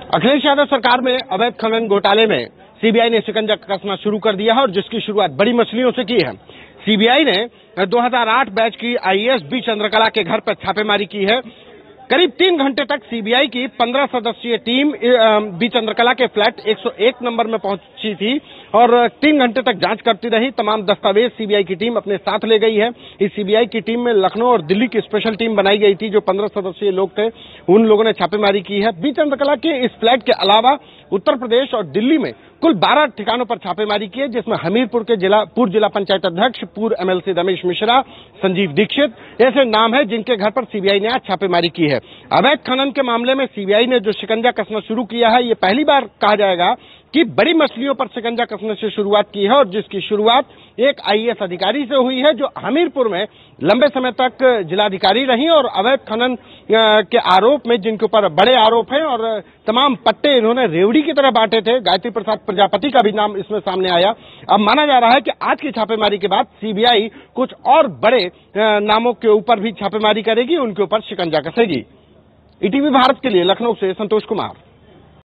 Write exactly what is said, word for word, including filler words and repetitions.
अखिलेश यादव सरकार में अवैध खनन घोटाले में सीबीआई ने शिकंजा कसना शुरू कर दिया है और जिसकी शुरुआत बड़ी मछलियों से की है। सीबीआई ने दो हज़ार आठ बैच की आईएएस बी चंद्रकला के घर पर छापेमारी की है। करीब तीन घंटे तक सीबीआई की पंद्रह सदस्यीय टीम बी चंद्रकला के फ्लैट एक सौ एक नंबर में पहुंची थी और तीन घंटे तक जांच करती रही। तमाम दस्तावेज सीबीआई की टीम अपने साथ ले गई है। इस सीबीआई की टीम में लखनऊ और दिल्ली की स्पेशल टीम बनाई गई थी। जो पंद्रह सदस्यीय लोग थे उन लोगों ने छापेमारी की है। बी चंद्रकला के इस फ्लैट के अलावा उत्तर प्रदेश और दिल्ली में कुल बारह ठिकानों पर छापेमारी की है, जिसमें हमीरपुर के जिला पूर्व जिला पंचायत अध्यक्ष पूर्व एमएलसी रमेश मिश्रा, संजीव दीक्षित ऐसे नाम है जिनके घर पर सीबीआई ने आज छापेमारी की है। अवैध खनन के मामले में सीबीआई ने जो शिकंजा कसना शुरू किया है, ये पहली बार कहा जाएगा कि बड़ी मछलियों पर शिकंजा कसने से शुरुआत की है और जिसकी शुरुआत एक आईएएस अधिकारी से हुई है जो हमीरपुर में लंबे समय तक जिलाधिकारी रही और अवैध खनन के आरोप में जिनके ऊपर बड़े आरोप हैं और तमाम पट्टे इन्होंने रेवड़ी की तरह बांटे थे। गायत्री प्रसाद प्रजापति का भी नाम इसमें सामने आया। अब माना जा रहा है कि आज की छापेमारी के बाद सीबीआई कुछ और बड़े नामों के ऊपर भी छापेमारी करेगी, उनके ऊपर शिकंजा कसेगी। ईटीवी भारत के लिए लखनऊ से संतोष कुमार।